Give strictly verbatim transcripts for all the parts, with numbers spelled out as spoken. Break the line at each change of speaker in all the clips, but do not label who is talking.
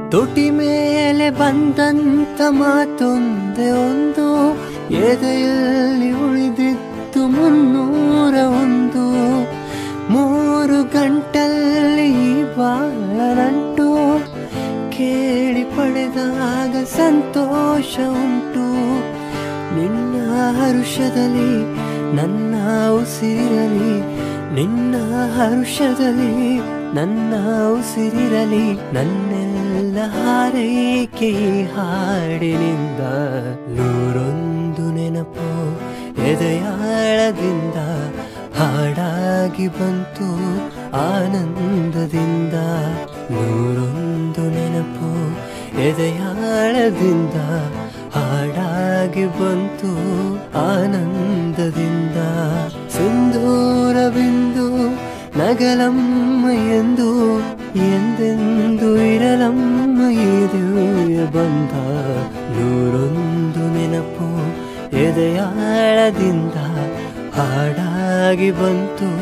ತುಟಿ ಮೇಲೆ ಬಂದಂತ ಮಾತೊಂದೆ ಒಂದು ಎದೆಯಲ್ಲಿ ಉಳಿದಿತ್ತು ಮುನ್ನೂರ ಒಂದು ಮೂರು ಗಂಟಲ್ಲಿ ಬಾಳನಂಟು ಕೇಳಿ ಪಡೆದಾಗ ಸಂತೋಷ ಉಂಟು ನಿನ್ನ ಹರುಷದಲ್ಲಿ ನನ್ನ ಉಸಿರಲಿ ನಿನ್ನ ಹರುಷದಲ್ಲಿ ನನ್ನ ಉಸಿರಿರಲಿ ನನ್ನೆಲ್ಲ ಹಾರೈಕೆ ಹಾಡಿನಿಂದ ನೂರೊಂದು ನೆನಪು ಎದೆಯಾಳದಿಂದ ಹಾಡಾಗಿ ಬಂತು ಆನಂದದಿಂದ ನೂರೊಂದು ನೆನಪು ಎದೆಯಾಳದಿಂದ ಹಾಡಾಗಿ ಬಂತು ಆನಂದದಿಂದ ಸಿಂಧೂರ ಬಿಂದು ನಗಲಮ್ಮ ಎಂದು ಎಂದೆಂದು ಇರಲಮ್ಮ ಈ ದಿವ್ಯ ಬಂಧ ನೂರೊಂದು ನೆನಪು ಎದೆಯಾಳದಿಂದ ಹಾಡಾಗಿ ಬಂತು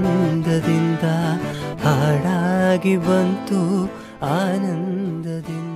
ಆನಂದದಿಂದ ಹಾಡಾಗಿ ಬಂತು ಆನಂದದಿಂದ